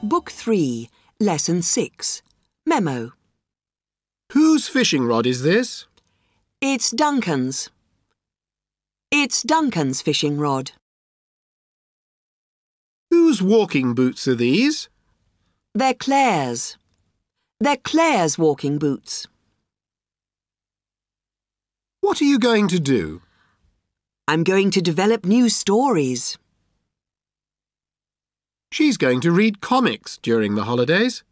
Book 3, Lesson 6. Memo. Whose fishing rod is this? It's Duncan's. It's Duncan's fishing rod. Whose walking boots are these? They're Claire's. They're Claire's walking boots. What are you going to do? I'm going to develop new stories. She's going to read comics during the holidays.